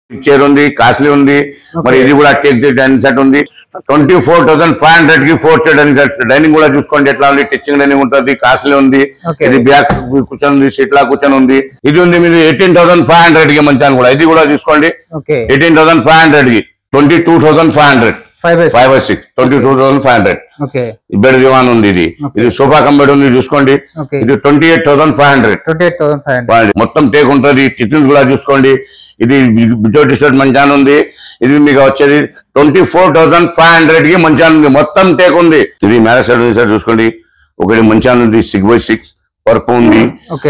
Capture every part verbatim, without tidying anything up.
Chair ఉంది, costly ఉంది. మరి ఇది కూడా టేక్ ది డైనింగ్ సెట్ ఉంది. Twenty four thousand five hundred కి four chair dining set. Dining కూడా చూసుకోండి ఎట్లా ఉంది, టీచింగ్ డైనింగ్ ఉంటుంది, కాస్ట్లీ ఉంది. ఇది బ్యాక్ కూర్చొని ఉంది, సీట్లా కూర్చొని ఉంది. ఇది ఉంది మీరు ఎయిటీన్ థౌసండ్ ఫైవ్ హండ్రెడ్ కి మంచి కూడా. ఇది కూడా చూసుకోండి ఎయిటీన్ థౌసండ్ ఫైవ్ హండ్రెడ్ కి twenty two thousand five hundred five by six twenty two thousand five hundred bed divan ఉంది. ఇది ఇది సోఫా కమ్ బెడ్ ఉంది చూసుకోండి. ఇది twenty eight thousand five hundred మొత్తం టేక్ ఉంటుంది. కిచెన్స్ కూడా చూసుకోండి. ఇది బిజో టీషర్ట్ మంచాన్ ఉంది. ఇది మీకు వచ్చేది twenty four thousand five hundred కి మంచాన్ ఉంది. మొత్తం టేక్ ఉంది. ఇది మ్యారేజ్ సెట్ సెట్ చూసుకోండి. ఒకటి మంచాన్ ఉంది సిక్స్ బై సిక్స్ పర్పు ఉంది.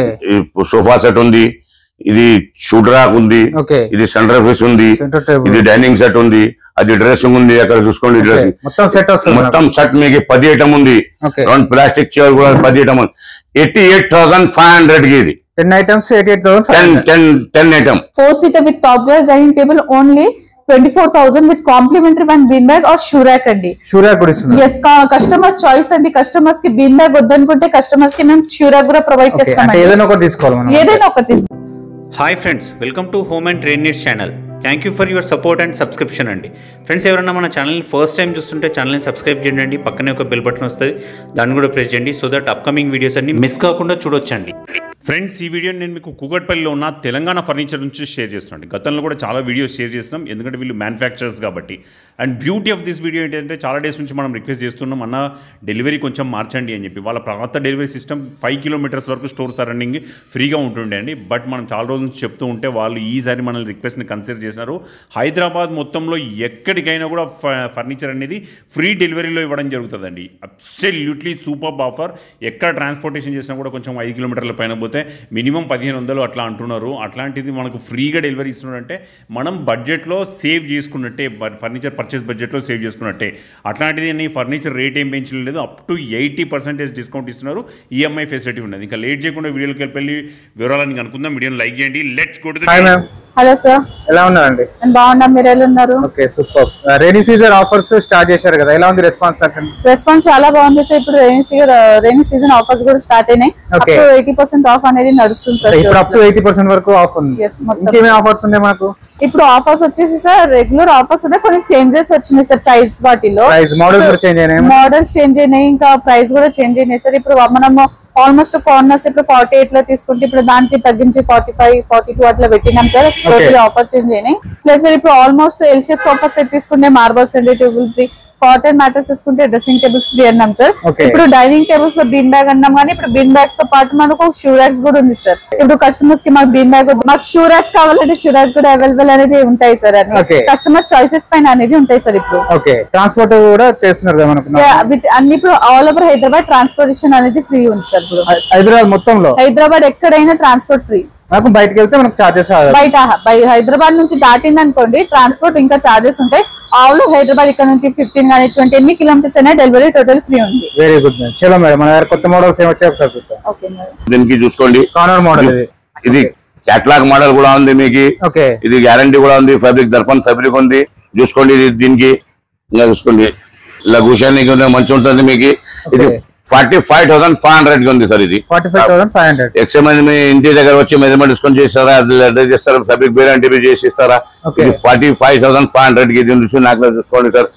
సోఫా సెట్ ఉంది. ఇది షూట్ రాక్ ఉంది. ఇది సెంటర్ ఫీస్ ఉంది. ఇది డైనింగ్ సెట్ ఉంది. అది డ్రెస్సింగ్ ఉంది. అక్కడ చూసుకోండి డ్రెస్సింగ్ మొత్తం సెట్ మీకు పది ఐటమ్ ఉంది. రెండు ప్లాస్టిక్ చైర్ కూడా పది ఐటమ్ ఉంది. Eighty eight thousand five hundred కి ఇది ten items eighty-eight thousand ten ten ten item four seater with top glass dining table only twenty-four thousand with complimentary one bean bag or shoe rack andi shoe rack kuda istunnam yes customer choice andi customers ki bean bag వద్దనుకుంటే customers ki మేము shoe rack కూడా provide చేస్తాం అంటే ఏదైనా ఒకటి తీసుకోవాలి మనం ఏదైనా ఒకటి తీసుకో. Hi friends, welcome to home and trade needs channel. Thank you for your support and subscription అండి. ఫ్రెండ్స్, ఎవరైనా మన ఛానల్ని ఫస్ట్ టైం చూస్తుంటే ఛానల్ని సబ్స్క్రైబ్ చేయండి. పక్కనే ఒక బెల్ బటన్ వస్తుంది, దాన్ని కూడా ప్రెస్ చేయండి. సో దట్ అప్కమింగ్ వీడియోస్ అన్ని మిస్ కాకుండా చూడొచ్చండి. ఫ్రెండ్స్, ఈ వీడియోని నేను మీకు కూకట్పల్లిలో ఉన్న తెలంగాణ ఫర్నిచర్ నుంచి షేర్ చేస్తున్నాను. గతంలో కూడా చాలా వీడియోస్ షేర్ చేస్తున్నాం, ఎందుకంటే వీళ్ళు మ్యానుఫ్యాక్చరర్స్ కాబట్టి. And beauty of this video ఏంటంటే చాలా డేస్ నుంచి మనం రిక్వెస్ట్ చేస్తున్నాం, అన్న డెలివరీ కొంచెం మార్చండి అని చెప్పి. వాళ్ళ పాత డెలివరీ సిస్టమ్ ఫైవ్ కిలోమీటర్స్ వరకు స్టోర్ సరౌండింగ్ ఫ్రీగా ఉంటుండే అండి. బట్ మనం చాలా రోజుల నుంచి చెప్తూ ఉంటే వాళ్ళు ఈసారి మన రిక్వెస్ట్ని కన్సిడర్ చేసినారు. హైదరాబాద్ మొత్తంలో ఎక్కడికైనా కూడా ఫర్నిచర్ అనేది ఫ్రీ డెలివరీలో ఇవ్వడం జరుగుతుందండి. Absolutely super offer. ఎక్కడ ట్రాన్స్పోర్టేషన్ చేసినా కూడా కొంచెం ఐదు కిలోమీటర్ల పైన పోతే మినిమం పదిహేను వందలు అట్లా అంటున్నారు. అట్లాంటిది మనకు ఫ్రీగా డెలివరీ ఇస్తున్నారంటే మనం బడ్జెట్లో సేవ్ చేసుకున్నట్టే, ఫర్నిచర్ పర్చేస్ బడ్జెట్లో సేవ్ చేసుకున్నట్టే. అట్లాంటిది నీ ఫర్నిచర్ రేట్ ఏం పెంచలేదు, up to eighty percentage discount ఇస్తున్నారు. ఈఎంఐ ఫెసిలిటీ ఉన్నది. ఇంకా లేట్ చేయకుండా వీడియోకి వెళ్ళి వివరాలని అనుకుందాం. వీడియోని లైక్ చేయండి. Let's go to the video. Hello sir, ఎలా ఉన్నారండి? నేను బాగున్నాను, మీరు ఎలా ఉన్నారు? Okay, super. Rainy season offers start చేశారు కదా, ఎలా ఉంది రెస్పాన్స్? రెస్పాన్స్ చాలా బాగుంది సార్. ఇప్పుడు rainy season rainy season offers కూడా స్టార్ట్ అయినాయి. Up to eighty percent off అనేది నడుస్తుంది సార్. ఇప్పుడు అప్ టు ఎయిటీ పర్సెంట్ వరకు ఆఫ్ ఉంది. ఇంకేమేమి ఆఫర్స్ ఉన్నాయి మనకు? ఇప్పుడు ఆఫర్స్ వచ్చేసి సార్ రెగ్యులర్ ఆఫర్స్ ఉన్నాయి, కొన్ని చేంజెస్ వచ్చినాయి సార్. ప్రైస్ వాటిలో మోడల్స్ కూడా చేంజ్ అయినాయి. మోడల్స్ చేంజ్ అయినాయి, ఇంకా ప్రైస్ కూడా చేంజ్ అయినాయి సార్. ఇప్పుడు మనము ఆల్మోస్ట్ కార్నర్స్ ఇప్పుడు ఫార్టీ ఎయిట్ లో తీసుకుంటే ఇప్పుడు దానికి తగ్గించి ఫార్టీ ఫైవ్ ఫార్టీ టూ అట్లా పెట్టినాం సార్. టోటల్ ఆఫర్ చేంజ్ అయినాయి. ప్లస్ ఇప్పుడు almost L shape sofa set తీసుకుంటే marbles and table free, cotton mattress తీసుకుంటే డ్రెస్సింగ్ టేబుల్స్ ఫ్రీ అన్నాం సార్. ఇప్పుడు డైనింగ్ టేబుల్స్ లో బీన్ బ్యాగ్ అన్నాం, కానీ ఇప్పుడు బీన్ బ్యాగ్స్ తో పాటు మనకు షూ ర్యాక్స్ కూడా ఉంది సార్. ఇప్పుడు కస్టమర్స్ కి మాకు బీన్ బ్యాగ్ మాకు షూ ర్యాక్స్ కావాలంటే షూ ర్యాక్స్ కూడా అవైలబుల్ అనేది ఉంటాయి సార్. అన్ని కస్టమర్ చాయిసెస్ పైన అనేది ఉంటాయి సార్. ఇప్పుడు ట్రాన్స్పోర్ట్ కూడా చేస్తున్నారు విత్ అన్ని ఇప్పుడు ఆల్ ఓవర్ హైదరాబాద్ ట్రాన్స్పోర్టేషన్ అనేది ఫ్రీ ఉంది సార్. ఇప్పుడు హైదరాబాద్ మొత్తంలో హైదరాబాద్ ఎక్కడైనా ట్రాన్స్పోర్ట్ ఫ్రీ. నాకు బయటకి వెళ్తే మనకు చార్జెస్ బయట హైదరాబాద్ నుంచి దాటింది అనుకోండి ట్రాన్స్పోర్ట్ ఇంకా చార్జెస్ ఉంటాయి. ఆల్ హైదరాబాద్ ఇక్కడ నుంచి ఫిఫ్టీన్ కానీ ట్వంటీ ఎన్ని కిలోమీటర్స్ అయినా డెలివరీ టోటల్ ఫ్రీ ఉంది. Very good madam. చలో మేడం, మన కొత్త మోడల్స్ ఏం వచ్చాయి ఒకసారి చూద్దాం. ఓకే మేడం, దీనికి చూసుకోండి. కార్నర్ మోడల్ ఇది. ఇది క్యాటలాగ్ మోడల్ కూడా ఉంది మీకు. ఓకే, ఇది గ్యారంటీ కూడా ఉంది. ఫ్యాబ్రిక్ దర్పన్ ఫ్యాబ్రిక్ ఉంది చూసుకోండి. ఇది దీనికి ఇలా చూసుకోండి, ఇలా కూర్చోడానికి మంచి ఉంటుంది మీకు. ఇది forty five thousand five hundred కి ఉంది సార్. ఇది forty five thousand five hundred ఎక్స్ఎంఎల్ మీ ఇంటి దగ్గర వచ్చి మెజర్మెంట్ డిస్కౌంట్ చేస్తారా, అడ్రస్ చేస్తారా, ఫ్యాబ్రిక్ గ్యారంటీ చేసి ఇస్తారా. ఇది forty five thousand five hundred కి ఇది నాకు చూసుకోండి సార్.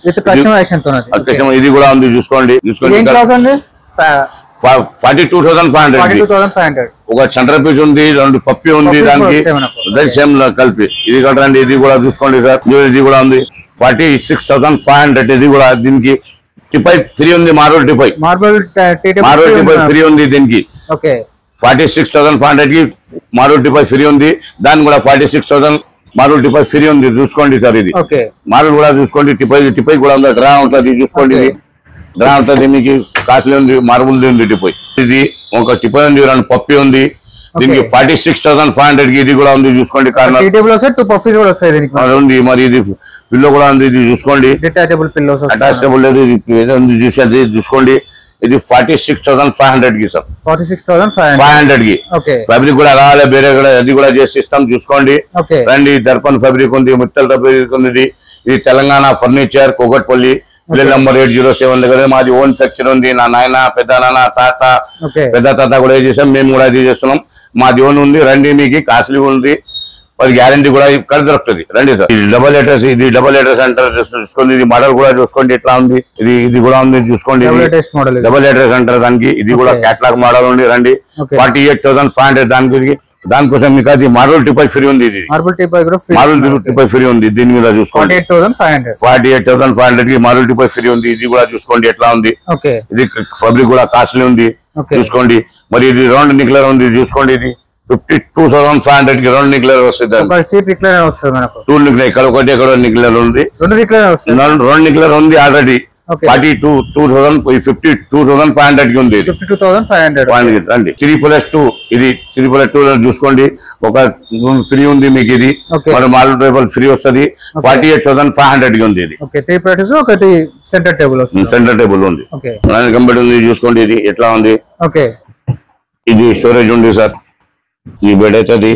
ఇది కూడా ఉంది చూసుకోండి. చూసుకోండి forty two thousand five hundred. ఒక సెంటర్ పీస్ ఉంది, రెండు పప్పి ఉంది దానికి సేమ్ కలిపి. ఇది కట్టండి. ఇది కూడా చూసుకోండి సార్. ఇది కూడా ఉంది forty six thousand five hundred. ఇది కూడా దీనికి టిపై ఫ్రీ ఉంది. Marble teapoy marble marble teapoy free ఉంది దీనికి. Forty six thousand five hundred కి మార్బల్ టిపై ఫ్రీ ఉంది. దానికి కూడా forty six thousand marble teapoy free ఉంది చూసుకోండి సార్. ఇది మార్బల్ కూడా చూసుకోండి. టిపై టిపై కూడా ఉంది, డ్రా ఉంటుంది చూసుకోండి. ఇది డ్రా ఉంటుంది మీకు. కాస్ట్లీ ఉంది, మార్బుల్ ఉంది టిపై. ఇది ఒక టిపై ఉంది, రెండు పప్పి ఉంది. దీనికి forty six thousand five hundred కి ఇది కూడా ఉంది చూసుకోండి. ఉంది మరి. ఇది పిల్లో కూడా ఉంది, ఇది చూసుకోండి. అటాచబుల్ లేదు, ఇది చూసేది చూసుకోండి. ఇది forty six thousand five hundred కి sir. Forty six thousand five hundred కి ఫ్యాబ్రిక్ కూడా కావాలి, వేరే కూడా అది కూడా చేసి ఇస్తాం చూసుకోండి. రండి. దర్పన్ ఫ్యాబ్రిక్ ఉంది, ముత్తల్ ఫ్యాబ్రిక్ ఉంది. ఇది Telangana furniture Kukatpally pillar number eight zero seven దగ్గర మాది ఓన్ సెక్షన్ ఉంది. నా నాయన, పెద్ద నాన్న, తాత, పెద్ద తాత కూడా చేసాం, మేము కూడా ఇది చేస్తున్నాం. మాది ఓన్ ఉంది. రండి, మీకు కాస్ట్లీ ఉంది. అది గ్యారంటీ కూడా ఇక్కడ దొరుకుతుంది. రండి సార్, ఇది డబల్ అడ్రస్, ఇది డబల్ అడ్రస్ అంటారు చూసుకోండి. ఇది మోడల్ కూడా చూసుకోండి ఎట్లా ఉంది, ఇది ఇది కూడా ఉంది చూసుకోండి. డబల్ అడ్రస్ అంటారు దానికి. ఇది కూడా క్యాట్లాగ్ మోడల్ ఉంది. రండి, forty eight thousand five hundred దానికి. దానికోసం మీకు అది మార్బుల్ టిపై ఫ్రీ ఉంది. ఇది మార్బుల్ టిపై ఫ్రీ ఉంది. దీని మీద చూసుకోండి forty eight thousand five hundred కి మార్బుల్ టిపై ఫ్రీ ఉంది. ఇది కూడా చూసుకోండి ఎట్లా ఉంది. ఇది ఫ్యాబ్రిక్ కూడా కాస్ట్లీ ఉంది చూసుకోండి. మరి ఇది రౌండ్ నిక్లర్ ఉంది చూసుకోండి. ఇది fifty two thousand five hundred కి రౌండ్ నిక్లర్ వస్తుంది. టూ నిక్లర్ ఇక్కడ ఒకటి ఎక్కడ నిక్లర్ ఉంది, రౌండ్ నిక్లర్ ఉంది already. Forty two two thousand fifty two thousand five hundred కి ఉంది. అండి త్రీ ప్లస్ టూ, ఇది త్రీ ప్లస్ టూ చూసుకోండి. ఒక ఫ్రీ ఉంది మీకు. ఇది మన మాల్ టేబుల్ ఫ్రీ వస్తుంది. Forty eight thousand five hundred కి ఉంది. ఇది ఒకటి సెంటర్ టేబుల్ సెంటర్ టేబుల్ ఉంది. కంప్యూటర్ ఉంది చూసుకోండి. ఇది ఎట్లా ఉంది. ఇది స్టోరేజ్ ఉంది సార్. ఈ బెడ్ అవుతుంది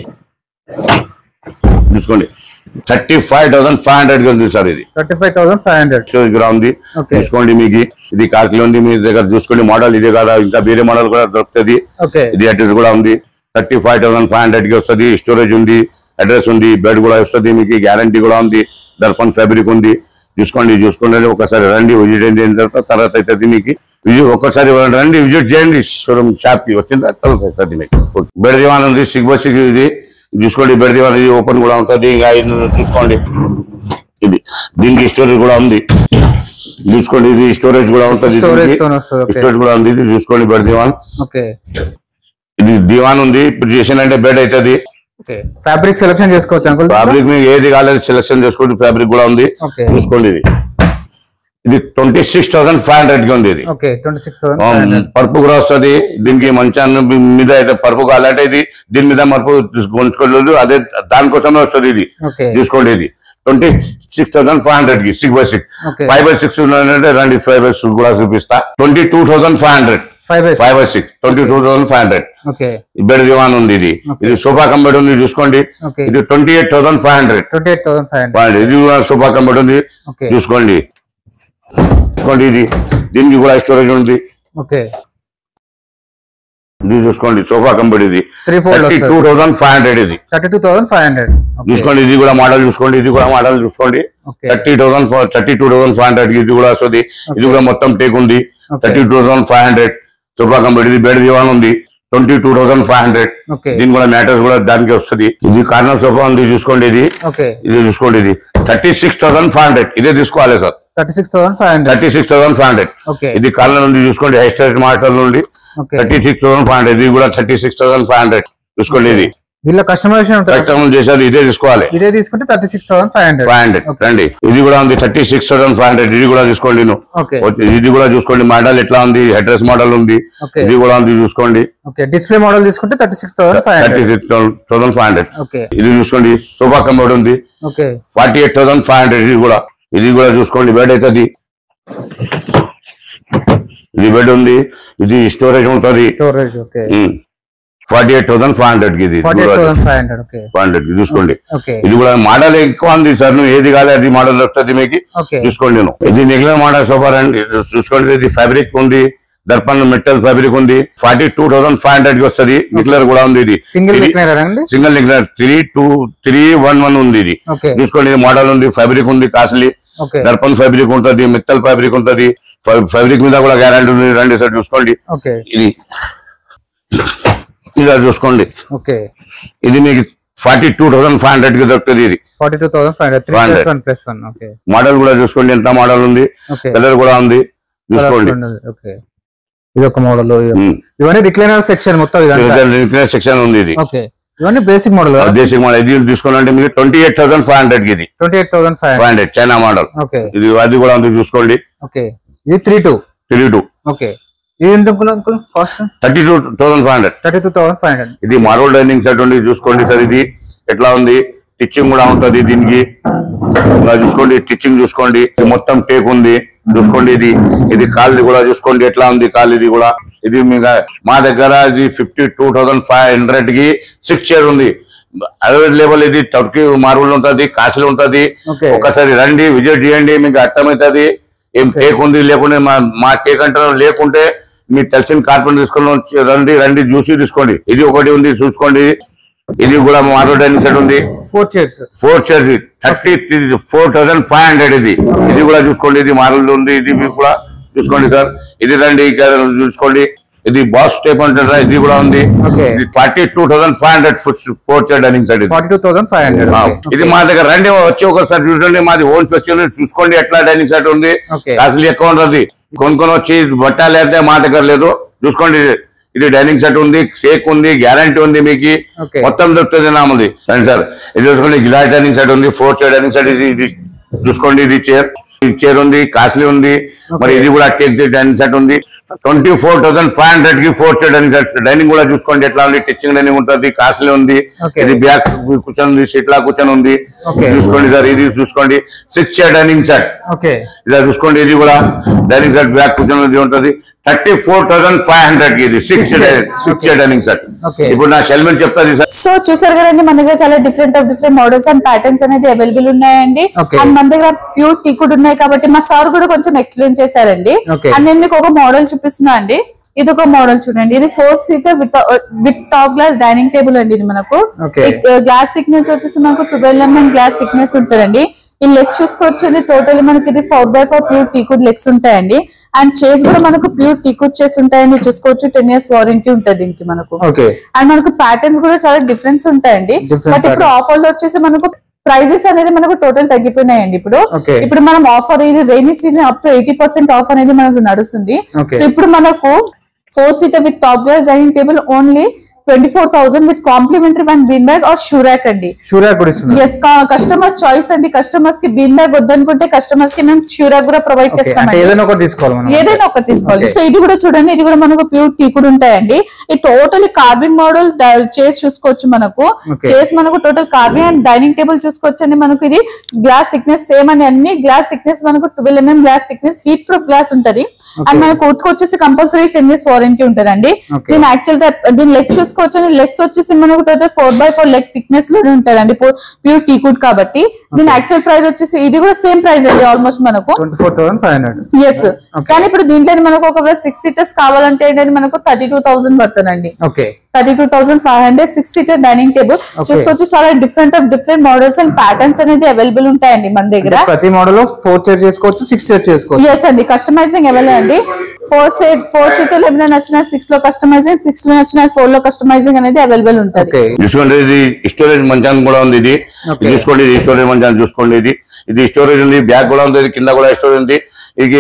చూసుకోండి. Thirty five thousand five hundred కి ఉంది సార్. ఇది thirty five thousand five hundred storage కూడా ఉంది చూసుకోండి. మీకు ఇది కాస్ట్లీ ఉంది మీ దగ్గర చూసుకోండి. మోడల్ ఇదే కదా, ఇంకా వేరే మోడల్ కూడా దొరుకుతుంది. ఇది అడ్రస్ కూడా ఉంది. Thirty five thousand five hundred కి వస్తుంది. స్టోరేజ్ ఉంది, అడ్రస్ ఉంది, బెడ్ కూడా వస్తుంది మీకు. గ్యారంటీ కూడా ఉంది. దర్పన్ ఫ్యాబ్రిక్ ఉంది చూసుకోండి. చూసుకోండి ఒకసారి రండి, విజిట్ అయిన తర్వాత అవుతుంది మీకు. ఒక్కసారి రండి, విజిట్ చేయండి షోరూమ్ షాప్ కి. వచ్చిన తర్వాత అవుతుంది మీకు. బెడ్ దివాన్ ఉంది, సిక్స్ బై సిక్స్ ఇది చూసుకోండి. బెడ్ దివాన్ ఇది ఓపెన్ కూడా ఉంటుంది. ఇంకా చూసుకోండి. ఇది దీనికి స్టోరేజ్ కూడా ఉంది చూసుకోండి. ఇది స్టోరేజ్ కూడా ఉంటుంది, స్టోరేజ్ కూడా ఉంది. ఇది చూసుకోండి బెడ్ దివాన్. ఇది దివాన్ ఉంది. ఇప్పుడు చేసినంటే బెడ్ అవుతుంది. ఫ్యాబ్రిక్ సెలెక్షన్ చేసుకోవచ్చు. ఫ్యాబ్రిక్ మీకు ఏది కాలేదు సెలెక్షన్ చేసుకోండి. ఫ్యాబ్రిక్ కూడా ఉంది చూసుకోండి. ఇది ఇది twenty six thousand five hundred కి ఉంది. ఇది పరుపు కూడా వస్తుంది. దీనికి మంచాన్ని మీద అయితే పరుపు కావాలంటే ఇది దీని మీద మరుపు ఉంచుకోలేదు, అదే దానికోసమే వస్తుంది. ఇది చూసుకోండి. ఇది twenty six thousand five hundred కి six by six five by six అంటే రండి ఫైవ్ బై సిక్స్ కూడా చూపిస్తా. Twenty two thousand five hundred five by six twenty two thousand five hundred bed divan ఉంది. ఇది ఇది సోఫా కంబెడ్ ఉంది చూసుకోండి. ఇది twenty eight thousand five hundred twenty eight thousand five hundred ఇది సోఫా కంబెడ్ ఉంది చూసుకోండి. చూసుకోండి ఇది దీనికి కూడా స్టోరేజ్ ఉంది. ఇది చూసుకోండి సోఫా కంబెడ్. ఇది thirty two thousand five hundred ఇది thirty two thousand five hundred చూసుకోండి. ఇది కూడా మోడల్ చూసుకోండి. ఇది కూడా మోడల్ చూసుకోండి. Thirty thousand thirty two thousand five hundred ఇది కూడా వస్తుంది. ఇది కూడా మొత్తం టేక్ ఉంది. Thirty two thousand five hundred sofa cum bed. ఇది బెడ్ దివాన్ ఉంది. Twenty two thousand five hundred దీని కూడా మ్యాటర్స్ కూడా దానికి వస్తుంది. ఇది కార్నర్ సోఫా ఉంది చూసుకోండి. ఇది ఇది చూసుకోండి. ఇది thirty six thousand five hundred ఇదే తీసుకోవాలి sir. Thirty six thousand five hundred thirty six thousand five hundred ఇది కార్నర్ ఉంది చూసుకోండి. హై స్టైల్ మోడల్ నుండి thirty six thousand five hundred ఇది కూడా thirty six thousand five hundred చూసుకోండి. ఇది దీనిలో కస్టమైజేషన్ కస్టమర్ చేసేది ఇదే తీసుకోవాలి. ఇదే తీసుకుంటే thirty six thousand five hundred five hundred రండి. ఇది కూడా ఉంది thirty six thousand five hundred ఇది కూడా తీసుకోండి. ఇది కూడా చూసుకోండి. మోడల్ ఎట్లా ఉంది. అడ్రస్ మోడల్ ఉంది. ఇది కూడా ఉంది చూసుకోండి. డిస్ప్లే మోడల్ తీసుకుంటే thirty six thousand thirty six thousand five hundred ఇది చూసుకోండి. సోఫా కంబోర్డ్ ఉంది forty eight thousand five hundred ఇది కూడా ఇది కూడా చూసుకోండి. బెడ్ అవుతుంది. ఇది బెడ్ ఉంది. ఇది స్టోరేజ్ ఉంటుంది. Forty eight thousand five hundred కి ఇది ఫైవ్ హండ్రెడ్ కి చూసుకోండి. ఇది కూడా మోడల్ ఎక్కువ ఉంది సార్. నువ్వు ఏది కాదు అది మోడల్ వస్తుంది మీకు చూసుకోండి. నేను ఇది నిగ్లర్ మోడల్ సోఫా రండి చూసుకోండి. ఇది ఫ్యాబ్రిక్ ఉంది. దర్పన్ మెటల్ ఫ్యాబ్రిక్ ఉంది. Forty two thousand five hundred కి వస్తుంది. నిగ్లర్ కూడా ఉంది. ఇది సింగిల్ సింగిల్ నిగ్లర్ three two three one one ఉంది. ఇది చూసుకోండి. ఇది మోడల్ ఉంది. ఫ్యాబ్రిక్ ఉంది కాస్ట్లీ. దర్పన్ ఫ్యాబ్రిక్ ఉంటుంది. మెటల్ ఫ్యాబ్రిక్ ఉంటుంది. ఫ్యాబ్రిక్ మీద కూడా గ్యారంటీ ఉంది. రండి సార్ చూసుకోండి. ఇది ఇలా చూసుకోండి. ఇది మీకు forty two thousand five hundred కి దొరుకుతుంది. ఇది forty two thousand five hundred model కూడా చూసుకోండి. ఎంత మోడల్ ఉంది. కలర్ కూడా ఉంది చూసుకోండి. ఇది ఒక మోడల్. ఇవన్నీ రిక్లైనర్ సెక్షన్ మొత్తం రిక్లైనర్ సెక్షన్ ఉంది. ఇది ఇవన్నీ బేసిక్ మోడల్ బేసిక్ మోడల్. ఇది తీసుకోవాలంటే మీకు twenty eight thousand five hundred కి ఇది twenty eight thousand five hundred China model. ఇది అది కూడా ఉంది చూసుకోండి. ఇది three two three two thirty two thousand five hundred thirty two thousand five hundred ఇది మార్బుల్ డైనింగ్ సెట్ ఉంది చూసుకోండి సార్. ఇది ఎట్లా ఉంది. టిచ్చింగ్ కూడా ఉంటుంది దీనికి. చూసుకోండి టిచ్చింగ్ చూసుకోండి. మొత్తం టేక్ ఉంది చూసుకోండి. ఇది ఇది కాల్ కూడా చూసుకోండి ఎట్లా ఉంది. కాల్ ఇది కూడా ఇది మీద మా దగ్గర ఇది fifty two thousand five hundred కి సిక్స్ చైర్ ఉంది. అవైలబుల్. ఇది టర్కీ మార్బుల్ ఉంటుంది. కాసులు ఉంటుంది. ఒకసారి రండి విజిట్ చేయండి మీకు అర్థమవుతుంది. ఏం టేక్ ఉంది లేకుంటే మా టేక్ అంటారు. లేకుంటే మీకు తెలిసిన కార్పెంటర్ తీసుకొని రండి రండి చూసి తీసుకోండి. ఇది ఒకటి ఉంది చూసుకోండి. ఇది కూడా మోడల్ డైనింగ్ సెట్ ఉంది, four chairs four chairs thirty four thousand five hundred ఇది ఇది కూడా చూసుకోండి. ఇది మోడల్ ఉంది, ఇది కూడా చూసుకోండి సార్. ఇది రండి చూసుకోండి, ఇది బాస్ టైప్ అంటారా, ఇది కూడా ఉంది. ఇది forty two thousand five hundred four chair dining set, forty two thousand five hundred ఇది మా దగ్గర రండి, వచ్చి ఒకసారి చూడండి. మాది ఓన్ వచ్చి చూసుకోండి ఎట్లా డైనింగ్ సెట్ ఉంది. అసలు ఎక్కువ ఉంటుంది, కొనుక్కొని వచ్చి బట్ట లేకపోతే మా దగ్గర లేదు. చూసుకోండి, ఇది డైనింగ్ సెట్ ఉంది, షేక్ ఉంది, గ్యారంటీ ఉంది, మీకు మొత్తం దొరుకుతుంది నామది. రండి సార్, ఇది చూసుకోండి. గ్లాస్ డైనింగ్ సెట్ ఉంది, ఫోర్ చైర్ డైనింగ్ సెట్ ఇది చూసుకోండి. ఇది చైర్ చైర్ ఉంది, కాస్ట్లీ ఉంది. మరి ఇది కూడా టేక్ డైనింగ్ సెట్ ఉంది, twenty four thousand five hundred కి four chair dining set. Dining కూడా చూసుకోండి ఎట్లా ఉంది, టీచింగ్ డైనింగ్ ఉంటుంది, కాస్ట్లీ ఉంది. ఇది బ్యాక్ కూర్చొని ఉంది, సీట్ లా కూర్చొని ఉంది. చూసుకోండి సార్, ఇది చూసుకోండి సిక్స్ చైర్ డైనింగ్ సెట్. ఇలా చూసుకోండి, ఇది కూడా డైనింగ్ సెట్ బ్యాక్ కూర్చొని ఉంటుంది, thirty four thousand five hundred కి ఇది six six chair dining set. ఇప్పుడు నా షెల్మెంట్ చెప్తాది సార్. సో చూసారు కదండి, మన దగ్గర చాలా different of different models and patterns అనేది అవైలబుల్ ఉన్నాయండి. అండ్ మన దగ్గర ప్యూర్ టీకుడ్ ఉన్నాయి కాబట్టి మా సార్ కూడా కొంచెం ఎక్స్ప్లెయిన్ చేశారండి. అండ్ నేను మీకు ఒక మోడల్ చూపిస్తున్నా అండి. ఇది ఒక మోడల్ చూడండి, ఇది four seater with with top glass dining table అండి. ఇది మనకు గ్లాస్ థిక్నెస్ వచ్చేసి మనకు ట్వెల్వ్ ఎంఎం గ్లాస్ థిక్నెస్ ఉంటుందండి. ఈ లెగ్స్ చూసుకోవచ్చండి, టోటల్ మనకి ఇది four by four pure teakwood legs ఉంటాయండి. అండ్ చైర్స్ కూడా మనకు ప్యూర్ టీకుడ్ చైర్స్ ఉంటాయండి. చూసుకోవచ్చు, టెన్ ఇయర్స్ వారంటీ ఉంటుంది దీనికి మనకు. అండ్ మనకు ప్యాటర్న్స్ కూడా చాలా డిఫరెన్స్ ఉంటాయండి. బట్ ఇప్పుడు ఆఫర్ లో వచ్చేసి మనకు ప్రైజెస్ అనేది మనకు టోటల్ తగ్గిపోయినాయండి. ఇప్పుడు ఇప్పుడు మనం ఆఫర్ ఇది rainy season up to eighty percent off అనేది మనకు నడుస్తుంది. సో ఇప్పుడు మనకు four seater with top glass dining table only twenty four thousand with complimentary one bean bag or shoe rack అండి. ఎస్, కస్టమర్ చాయిస్ అండి. కస్టమర్స్ కి bean bag వద్దనుకుంటే customers కి మేము షూరాక్ కూడా ప్రొవైడ్ చేస్తామండి, ఏదైనా ఒకటి తీసుకోవాలి. సో ఇది కూడా చూడండి, ఇది కూడా మనకు ప్యూర్ టీకుడ్ ఉంటాయండి. ఇది టోటల్ కార్వింగ్ మోడల్ చైర్స్ చూసుకోవచ్చు. మనకు చైర్స్ మనకు total carving and dining table చూసుకోవచ్చు అండి. మనకు ఇది గ్లాస్ థిక్నెస్ సేమ్ అండి, అన్ని గ్లాస్ థిక్నెస్ మనకు twelve mm glass thickness heat proof glass ఉంటది. అండ్ మనకు ఉట్కు వచ్చేసి కంపల్సరీ టెన్ ఇయర్స్ వారంటీ ఉంటదండి. దీని యాక్చువల్ దీని లెగ్స్ చూసుకోవచ్చు, లెగ్స్ వచ్చేసి మనకు total four by four leg thickness లో ఉంటదండి, ప్యూర్ టీకుడ్ కాబట్టి. దీని యాక్చువల్ ప్రైస్ వచ్చేసి ఇది కూడా సేమ్ ప్రైస్ అండి, ఆల్మోస్ట్ మనకు ఎస్. కానీ ఇప్పుడు దీంట్లో మనకు ఒకవేళ సిక్స్ సీటర్స్ కావాలంటే మనకు థర్టీ టూ థౌసండ్ పడుతుందండి. Thirty two thousand five hundred six seater dining table చూసుకోవచ్చు. చాలా different of different models and patterns అనేది అవైలబుల్ ఉంటాయండి మన దగ్గర. ప్రతి మోడల్ ఫోర్ చైర్ చేసుకోవచ్చు, సిక్స్ చైర్ చేసుకోవచ్చు. ఎస్ అండి, కస్టమైజింగ్ అవైలబుల్ అండి. ఫోర్ సీట్ ఫోర్ సీటర్ ఏమైనా నచ్చిన సిక్స్ లో కస్టమైజింగ్, సిక్స్ లో నచ్చిన ఫోర్ లో కస్టమైజింగ్ అనేది అవైలబుల్ ఉంటుంది. చూసుకోండి, ఇది స్టోరేజ్ మంచాన్ని కూడా ఉంది. ఇది చూసుకోండి, ఇది స్టోరేజ్ మంచాన్ని చూసుకోండి. ఇది ఇది స్టోరేజ్ ఉంది, బ్యాగ్ కూడా ఉంది, కింద కూడా స్టోరేజ్ ఉంది. ఇది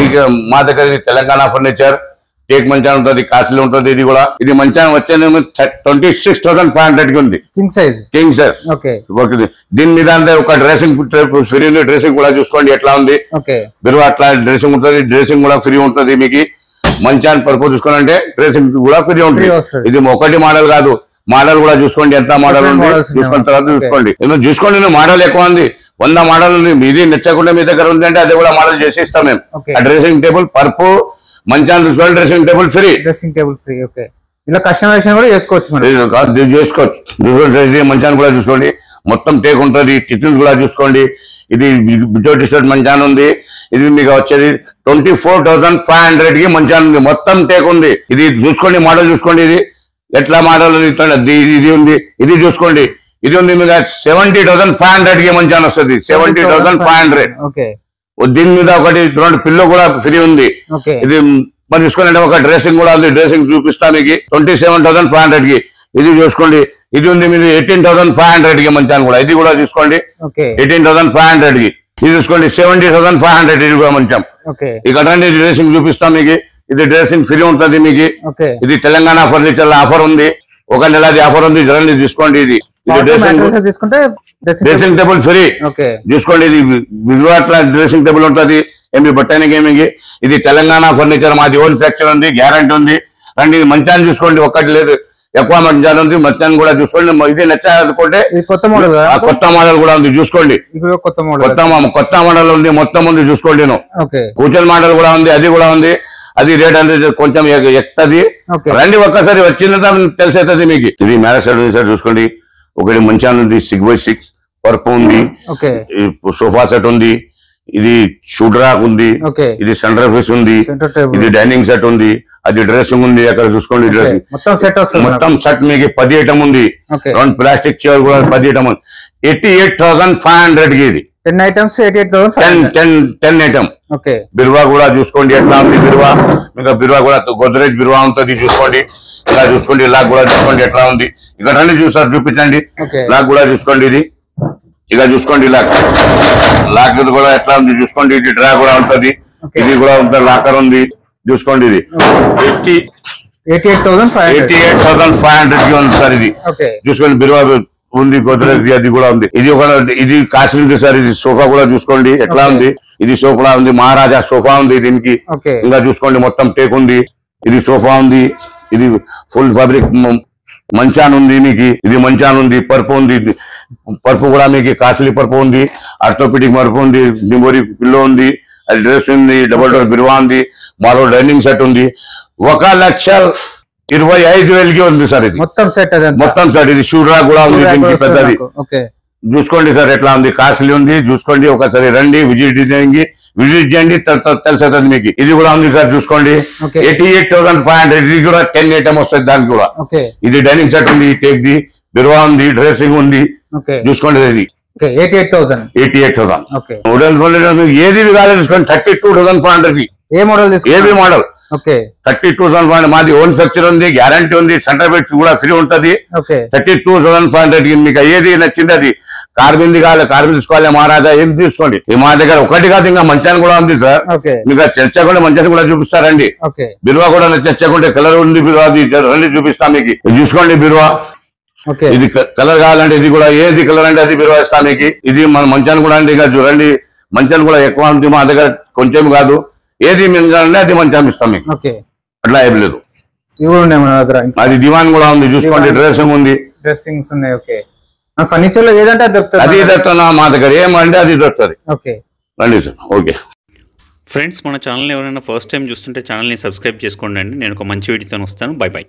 మా దగ్గర ఇది తెలంగాణ ఫర్నిచర్ టేక్ మంచాన్ ఉంటుంది, కాస్ట్లీ ఉంటుంది. ఇది కూడా ఇది మంచాన్ వచ్చేది twenty six thousand five hundred కి ఉంది, king size king size okay. దీని మీద అంటే ఒక డ్రెస్సింగ్ ఫ్రీ ఉంది, డ్రెస్సింగ్ కూడా చూసుకోండి ఎట్లా ఉంది. మీరు అట్లా డ్రెస్సింగ్ ఉంటుంది, డ్రెస్సింగ్ కూడా ఫ్రీ ఉంటుంది మీకు. మంచాన్ పర్పస్ చూసుకోవాలంటే డ్రెస్సింగ్ కూడా ఫ్రీ ఉంటుంది. ఇది ఒకటి మోడల్ కాదు, మోడల్ కూడా చూసుకోండి ఎంత మోడల్ ఉంది, చూసుకున్న తర్వాత చూసుకోండి. ఎందుకు చూసుకోండి, మోడల్ ఎక్కువ ఉంది, వంద మోడల్ ఉంది. మీది నచ్చకుండా మీ దగ్గర ఉంది అంటే అది కూడా మోడల్ చేసి ఇస్తాం మేము. డ్రెస్సింగ్ టేబుల్ పర్పు మంచాన్ని చూసుకోండి, dressing table free, dressing table free. Okay, ఇలా కస్టమైజేషన్ కూడా చేసుకోవచ్చు, చేసుకోవచ్చు. చూసుకోండి, మంచాన్ని కూడా చూసుకోండి, మొత్తం టేక్ ఉంటుంది. కిచెన్స్ కూడా చూసుకోండి. ఇది బిజో టీషర్ట్ మంచాన్ ఉంది. ఇది మీకు వచ్చేది twenty four thousand five hundred కి మంచాన్ ఉంది, మొత్తం టేక్ ఉంది. ఇది చూసుకోండి, మోడల్ చూసుకోండి, ఇది ఎట్లా మోడల్ ఇది ఉంది. ఇది చూసుకోండి, ఇది ఉంది మీకు సెవెంటీ థౌసండ్ ఫైవ్ హండ్రెడ్ కి మంచాన్ వస్తుంది, సెవెంటీ థౌసండ్ ఫైవ్ హండ్రెడ్. దీని మీద ఒకటి రెండు పిల్లో కూడా ఫ్రీ ఉంది. ఇది మరి చూసుకోండి, ఒక డ్రెస్సింగ్ కూడా ఉంది, డ్రెస్సింగ్ చూపిస్తా మీకు twenty seven thousand five hundred కి. ఇది చూసుకోండి, ఇది ఉంది మీరు ఎయిటీన్ థౌసండ్ ఫైవ్ హండ్రెడ్ కి మంచాన్ కూడా. ఇది కూడా చూసుకోండి, ఎయిటీన్ థౌసండ్ ఫైవ్ హండ్రెడ్ కి. ఇది చూసుకోండి, సెవెంటీ థౌసండ్ ఫైవ్ హండ్రెడ్ ఇది కూడా మంచం. ఇక్కడ డ్రెస్సింగ్ చూపిస్తాం మీకు. ఇది డ్రెస్సింగ్ ఫ్రీ ఉంటుంది మీకు. ఇది తెలంగాణ ఫర్నిచర్ ఆఫర్ ఉంది, ఒక నెలది ఆఫర్ ఉంది, జరండి తీసుకోండి. ఇది తీసుకుంటే డ్రెస్సింగ్ టేబుల్ ఫ్రీ చూసుకోండి. ఇది విలువట్ల డ్రెస్సింగ్ టేబుల్ ఉంటుంది, ఏమి బట్టనికి ఏమి. ఇది తెలంగాణ ఫర్నిచర్, మాది ఓన్ ఫ్యాక్చర్ ఉంది, గ్యారంటీ ఉంది. రండి, మంచాన్ని చూసుకోండి, ఒక్కటి లేదు ఎక్కువ మంచాన్ని ఉంది, మంచాన్ని కూడా చూసుకోండి. ఇది నచ్చాలనుకుంటే కొత్త మోడల్ కొత్త మోడల్ కూడా ఉంది, చూసుకోండి. కొత్త కొత్త మోడల్ ఉంది, మొత్తం ఉంది, చూసుకోండి. కూర్చొని మోడల్ కూడా ఉంది, అది కూడా ఉంది. అది రేట్ అనేది కొంచెం ఎక్కుతుంది. రండి, ఒక్కసారి వచ్చిన తెలిసేస్తుంది మీకు. ఇది మ్యారేజ్ సెట్ చూసుకోండి, ఒకటి మంచాన్ ఉంది, సిక్స్ బై సిక్స్ పర్పు ఉంది, సోఫా సెట్ ఉంది, ఇది షూడ్ రాక్ ఉంది, ఇది సెంటర్ ఫీస్ ఉంది, ఇది డైనింగ్ సెట్ ఉంది, అది డ్రెస్సింగ్ ఉంది అక్కడ చూసుకోండి డ్రెస్సింగ్ మొత్తం సెట్ వస్తుంది మొత్తం సెట్ మీకు పది ఐటమ్ ఉంది రెండు ప్లాస్టిక్ చైర్ కూడా పది ఐటమ్ ఉంది eighty eight thousand five hundred కి ఇది ten items eighty eight thousand ten ten ten item okay బిరువా కూడా చూసుకోండి ఎట్లా ఉంది బిరువా ఇంకా బిరువా కూడా గోద్రేజ్ బిరువా ఉంటుంది చూసుకోండి ఇలా చూసుకోండి ఇలా కూడా చూసుకోండి ఎట్లా ఉంది ఇక్కడ రండి చూసారు చూపించండి లాక్ కూడా చూసుకోండి ఇది ఇక చూసుకోండి లాక్ లాక్ కూడా ఎట్లా ఉంది చూసుకోండి ఇది డ్రా కూడా ఉంటది ఇది కూడా ఉంటుంది లాకర్ ఉంది చూసుకోండి ఇది eighty eighty eight thousand five eighty eight thousand five hundred కి ఉంది సార్ ఇది చూసుకోండి బిరువా ఉంది గోద్రేజ్ అది కూడా ఉంది ఇది ఒక ఇది కాశ్మీర్ సార్ ఇది సోఫా కూడా చూసుకోండి ఎట్లా ఉంది ఇది సోఫా ఉంది మహారాజా సోఫా ఉంది దీనికి ఇంకా చూసుకోండి మొత్తం టేక్ ఉంది ఇది సోఫా ఉంది ఇది ఫుల్ ఫ్యాబ్రిక్ మంచాన్ ఉంది మీకు ఇది మంచాన్ ఉంది పరుపు ఉంది పరుపు కూడా మీకు కాస్ట్లీ పరుపు ఉంది ఆర్థోపెడిక్ పరుపు ఉంది నిమోరి పిల్లో ఉంది అది డ్రెస్ ఉంది డబుల్ డోర్ బిరువా ఉంది మాలో డైనింగ్ సెట్ ఉంది ఒక లక్ష ఇరవై ఐదు వేలకి ఉంది సార్ ఇది మొత్తం సెట్ మొత్తం సెట్ ఇది షూరా కూడా ఉంది దీనికి పెద్దది చూసుకోండి సార్ ఎట్లా ఉంది కాస్ట్లీ ఉంది చూసుకోండి ఒకసారి రండి విజిట్ చేయండి విజిట్ చేయండి తెలుస్తుంది మీకు ఇది కూడా ఉంది సార్ చూసుకోండి eighty eight thousand five hundred ఇది కూడా టెన్ ఐటమ్ వస్తుంది దానికి కూడా ఇది డైనింగ్ సెట్ ఉంది టేక్ ది బిరువా ఉంది డ్రెస్సింగ్ ఉంది చూసుకోండి ఇది eighty eight thousand eighty eight thousand ఏది కాలేదు చూసుకోండి thirty two thousand five hundred కి A model AB model thirty two thousand five hundred మాది ఓన్ స్ట్రక్చర్ ఉంది గ్యారంటీ ఉంది సెంటర్ బెడ్స్ కూడా ఫ్రీ ఉంటది thirty two thousand five hundred కి మీకు ఏది నచ్చింది అది కార్బింది కావాలి కార్బిన్ తీసుకోవాలి మహారాజా ఏం తీసుకోండి మా దగ్గర ఒకటి కాదు ఇంకా మంచాన్ని కూడా ఉంది సార్ మీకు చర్చకుండా మంచాన్ని కూడా చూపిస్తారండి బిరువా కూడా చర్చకుంటే కలర్ ఉంది బిరువా రండి చూపిస్తాం మీకు చూసుకోండి బిరువా ఇది కలర్ కావాలంటే ఇది కూడా ఏది కలర్ అంటే అది బిరువా ఇస్తాం మీకు ఇది మన మంచాన్ని కూడా అంటే ఇక చూడండి మంచాన్ని కూడా ఎక్కువ ఉంది మా దగ్గర కొంచెం కాదు ఏది మింగాలంటే అది మంచం ఇస్తాం మీకు అట్లా ఏం లేదు అది దివాన్ కూడా ఉంది చూసుకోండి డ్రెస్సింగ్ ఉంది డ్రెస్సింగ్స్ ఉన్నాయి ఓకే ఫర్నిచర్ లో ఏదంటే అది దొరుకుతుంది అది దొరుకుతున్నా మా దగ్గర ఏమంటే అది దొరుకుతుంది ఓకే రండి సార్ ఓకే ఫ్రెండ్స్ మన ఛానల్ ఎవరైనా ఫస్ట్ టైం చూస్తుంటే ఛానల్ని సబ్స్క్రైబ్ చేసుకోండి అండి నేను ఒక మంచి వీడియోతో వస్తాను బై బై